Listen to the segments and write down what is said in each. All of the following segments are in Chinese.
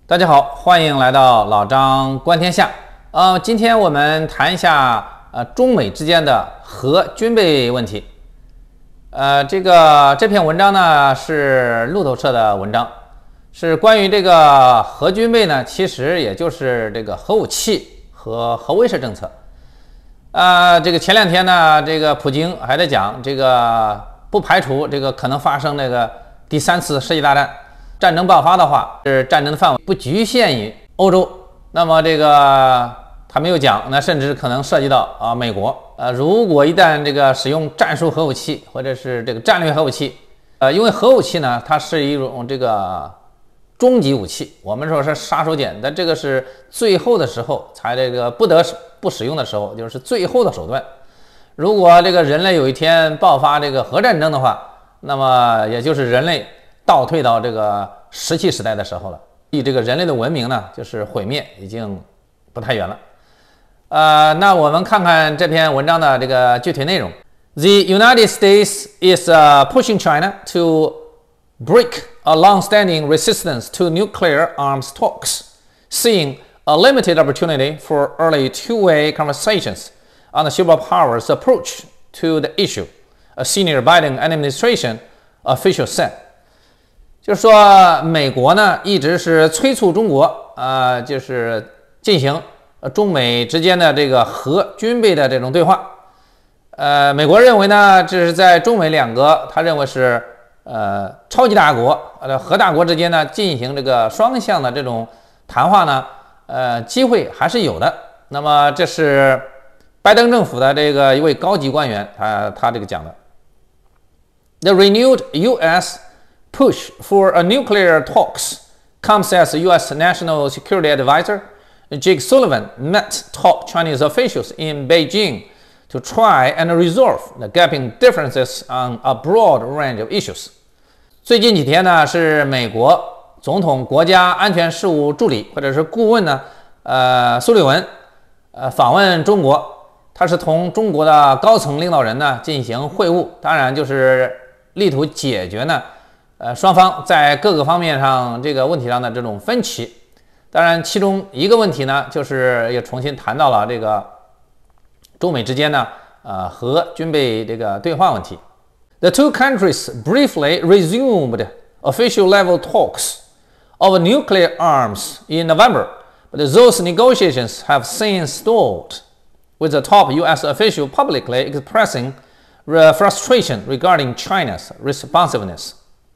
大家好，欢迎来到老张观天下。今天我们谈一下中美之间的核军备问题。这篇文章呢是路透社的文章，是关于这个核军备呢，其实也就是这个核武器和核威慑政策。这个前两天呢，这个普京还在讲，这个不排除这个可能发生那个第3次世界大战。战争爆发的话，是战争的范围不局限于欧洲。那么这个他没有讲，那甚至可能涉及到美国。如果一旦这个使用战术核武器或者是这个战略核武器，因为核武器呢，它是一种这个终极武器，我们说是杀手锏，但这个是最后的时候才这个不得不使用的时候，就是最后的手段。如果这个人类有一天爆发这个核战争的话，那么也就是人类倒退到这个石器时代的时候了，离这个人类的文明呢，就是毁灭已经不太远了。那我们看看这篇文章的这个具体内容。The United States is pushing China to break a long-standing resistance to nuclear arms talks, seeing a limited opportunity for early two-way conversations on the superpowers' approach to the issue, a senior Biden administration official said.就是说，美国呢一直是催促中国，就是进行中美之间的这个核军备的这种对话。美国认为呢，这是在中美两个他认为是超级大国核大国之间呢进行这个双向的这种谈话呢，机会还是有的。那么这是拜登政府的这个一位高级官员，他这个讲的。The renewed U.S. push for a nuclear talks comes as U.S. National Security Advisor Jake Sullivan met top Chinese officials in Beijing to try and resolve the gaping differences on a broad range of issues. 最近几天呢，是美国总统国家安全事务助理或者是顾问呢，苏利文，访问中国，他是同中国的高层领导人呢进行会晤，当然就是力图解决呢。双方在各个方面上这个问题上的这种分歧，当然其中一个问题呢，就是又重新谈到了这个中美之间呢，核军备这个对话问题。The two countries briefly resumed official level talks of nuclear arms in November, but those negotiations have since stalled, with the top U.S. official publicly expressing frustration regarding China's responsiveness.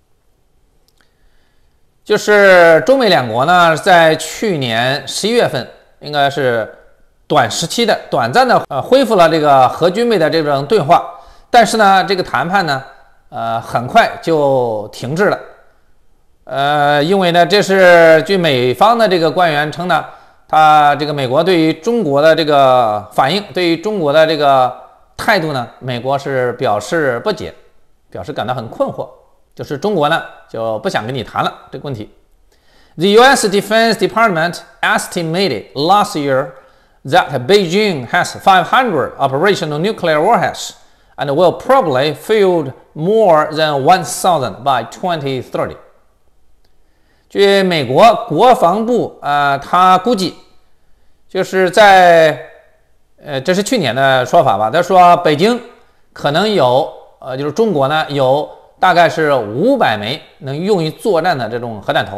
就是中美两国呢，在去年11月份，应该是短时期的、短暂的恢复了这个核军备的这种对话，但是呢，这个谈判呢，很快就停滞了。因为呢，这是据美方的这个官员称呢，他这个美国对于中国的这个反应，对于中国的这个态度呢，美国是表示不解，表示感到很困惑。就是中国呢就不想跟你谈了这个问题。The U.S. Defense Department estimated last year that Beijing has 500 operational nuclear warheads and will probably field more than 1,000 by 2030. 据美国国防部他估计，就是在这是去年的说法吧，他说北京可能有就是中国呢有大概是500枚能用于作战的这种核弹头，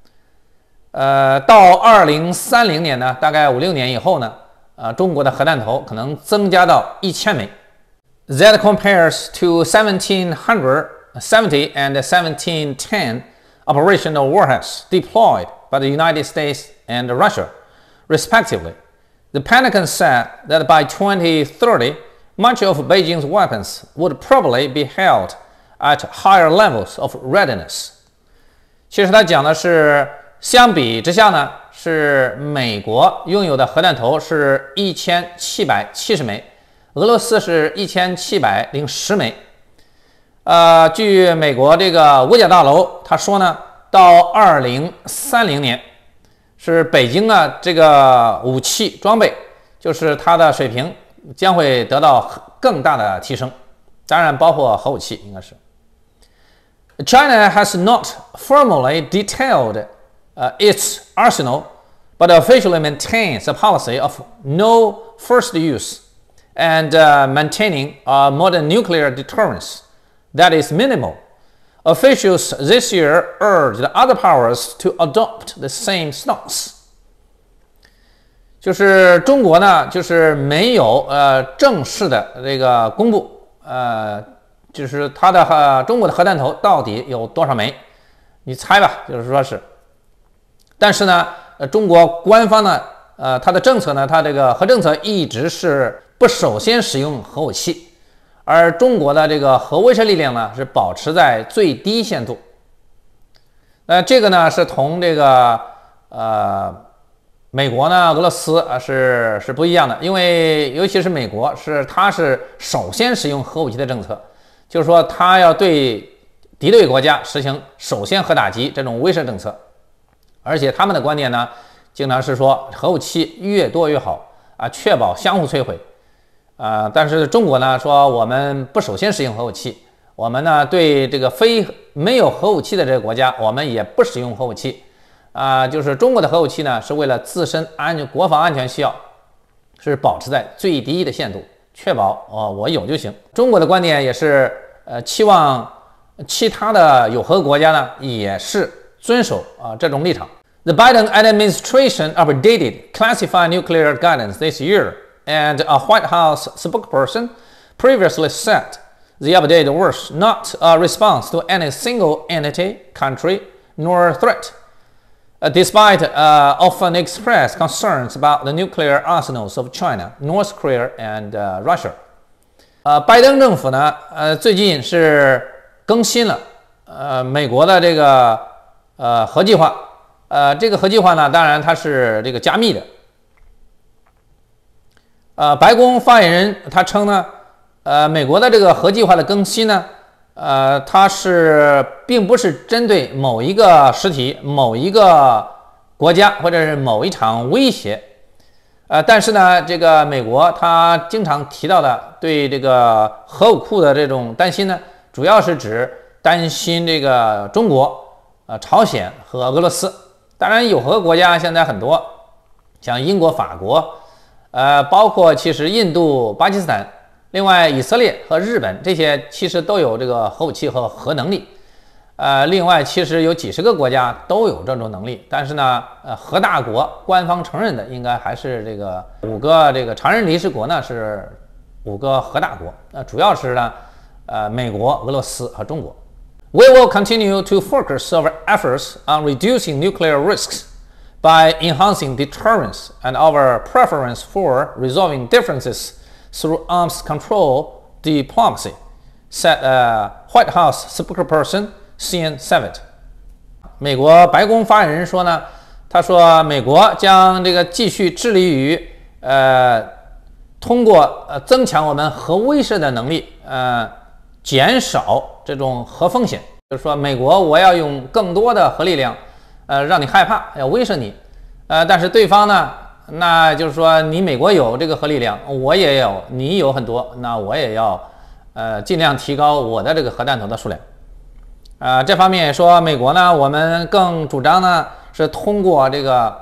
到2030年呢，大概5-6年以后呢，中国的核弹头可能增加到1000枚。That compares to 1,770 and 1,710 operational warheads deployed by the United States and Russia, respectively. The Pentagon said that by 2030, much of Beijing's weapons would probably be held at higher levels of readiness. 其实他讲的是，相比之下呢，是美国拥有的核弹头是1770枚，俄罗斯是1710枚。据美国这个五角大楼他说呢，到2030年，是北京的这个武器装备，就是它的水平将会得到更大的提升，当然包括核武器应该是。China has not formally detailed its arsenal, but officially maintains a policy of no first use and maintaining a modern nuclear deterrence that is minimal. Officials this year urged other powers to adopt the same stance. 就是中国呢，就是没有正式的这个公布，就是它的中国的核弹头到底有多少枚？你猜吧，就是说是。但是呢，中国官方呢，它的政策呢，它这个核政策一直是不首先使用核武器，而中国的这个核威慑力量呢是保持在最低限度。这个呢是同这个美国呢、俄罗斯是不一样的，因为尤其是美国它是首先使用核武器的政策，就是说它要对敌对国家实行首先核打击这种威慑政策，而且他们的观点呢，经常是说核武器越多越好确保相互摧毁但是中国呢说我们不首先使用核武器，我们呢对这个没有核武器的这个国家，我们也不使用核武器。就是中国的核武器呢，是为了自身国防安全需要，是保持在最低的限度，确保我有就行。中国的观点也是期望其他的有核国家呢也是遵守这种立场。The Biden administration updated classified nuclear guidance this year, and a White House spokesperson previously said the update was not a response to any single entity, country, nor threat.Despite often expressed concerns about the nuclear arsenals of China, North Korea, and Russia. 拜登政府呢，最近是更新了美国的这个核计划。这个核计划呢，当然它是这个加密的。白宫发言人他称呢，美国的这个核计划的更新呢。它并不是针对某一个实体、某一个国家或者是某一场威胁，但是呢，这个美国它经常提到的对这个核武库的这种担心呢，主要是指担心这个中国、朝鲜和俄罗斯。当然，有核国家现在很多，像英国、法国，包括其实印度、巴基斯坦。另外，以色列和日本这些其实都有这个核武器和核能力，另外其实有几十个国家都有这种能力，但是呢，核大国官方承认的应该还是这个5个这个常任理事国呢是5个核大国，主要是呢，美国、俄罗斯和中国。We will continue to focus our efforts on reducing nuclear risks by enhancing deterrence and our preference for resolving differences.Through arms control diplomacy, said White House spokesperson Sean Savage. 美国白宫发言人说呢，他说美国将这个继续致力于通过增强我们核威慑的能力，减少这种核风险。就是说，美国我要用更多的核力量，让你害怕，要威慑你，但是对方呢？那就是说，你美国有这个核力量，我也有，你有很多，那我也要，尽量提高我的这个核弹头的数量。这方面说，美国呢，我们更主张呢是通过这个，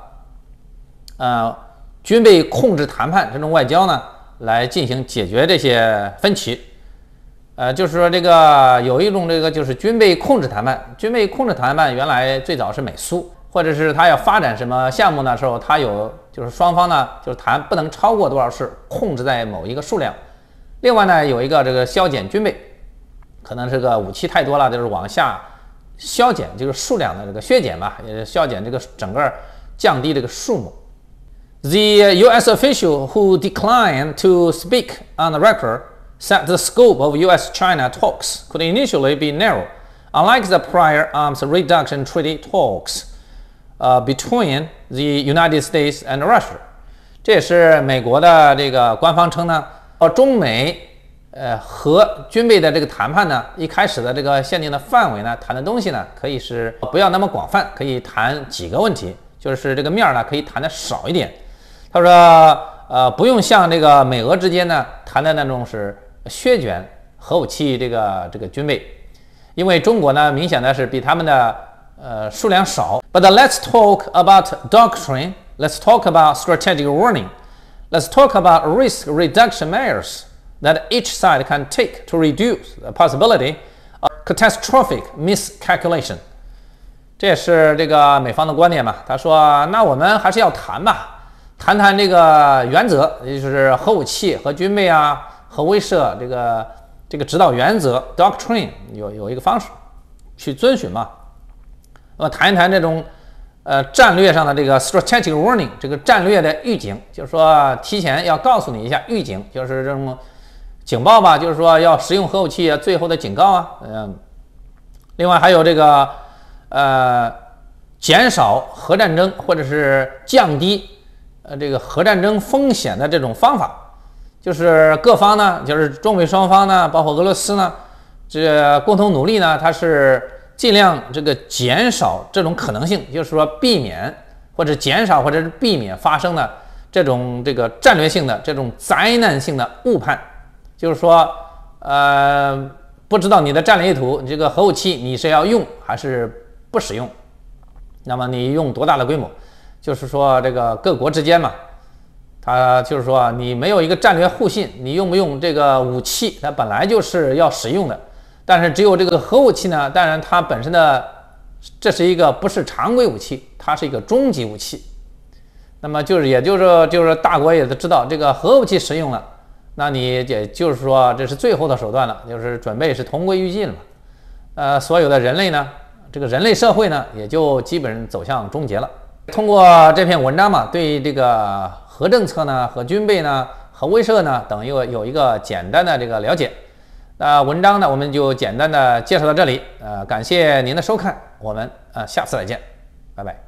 军备控制谈判这种外交呢，来进行解决这些分歧。就是说这个有一种这个就是军备控制谈判，军备控制谈判原来最早是美苏。或者是他要发展什么项目的时候，他有就是双方呢就是谈不能超过多少事，控制在某一个数量。另外呢有一个这个削减军备，可能这个武器太多了，就是往下削减这个数量的这个削减吧，也削减这个整个降低这个数目。The U.S. official who declined to speak on the record said the scope of U.S.-China talks could initially be narrow, unlike the prior arms reduction treaty talks.Between the United States and Russia， 这也是美国的这个官方称呢，中美核军备的这个谈判呢，一开始的这个限定的范围呢，谈的东西呢，可以是不要那么广泛，可以谈几个问题，就是这个面呢可以谈的少一点。他说，不用像这个美俄之间呢谈的那种是削减核武器这个军备，因为中国呢明显的是比他们的数量少。But let's talk about doctrine. Let's talk about strategic warning. Let's talk about risk reduction measures that each side can take to reduce the possibility of catastrophic miscalculation. 这也是这个美方的观点嘛。他说，那我们还是要谈吧，谈谈这个原则，也就是核武器、核军备啊、核威慑这个指导原则 doctrine 有一个方式去遵循嘛。那么谈一谈这种战略上的这个 strategic warning 这个战略的预警，就是说提前要告诉你一下预警，就是这种警报吧，就是说要使用核武器最后的警告啊。另外还有这个减少核战争或者是降低这个核战争风险的这种方法，就是各方呢，就是中美双方呢，包括俄罗斯呢，这共同努力呢，它是尽量这个减少这种可能性，就是说避免或者减少或者是避免发生的这种这个战略性的这种灾难性的误判，就是说不知道你的战略意图，这个核武器你是要用还是不使用，那么你用多大的规模，就是说这个各国之间嘛，它就是说你没有一个战略互信，你用不用这个武器，它本来就是要使用的。但是只有这个核武器呢，当然它本身的这是一个不是常规武器，它是一个终极武器。那么也就是大国也都知道这个核武器使用了，那你也就是说这是最后的手段了，就是准备是同归于尽了。所有的人类呢，这个人类社会呢，也就基本走向终结了。通过这篇文章嘛，对这个核政策呢、核军备呢、核威慑呢等有一个简单的这个了解。文章呢，我们就简单的介绍到这里。感谢您的收看，我们下次再见，拜拜。